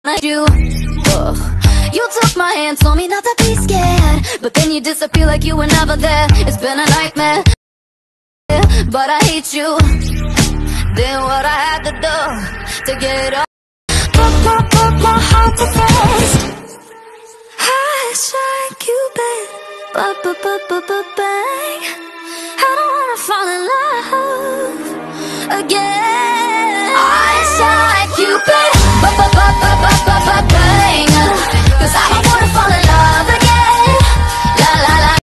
like you. You took my hand, told me not to be scared, but then you disappear like you were never there. It's been a nightmare, but I hate you. Did what I had to do to get up. Put my heart to rest. I shine Cupid, bang. I don't wanna fall in love again.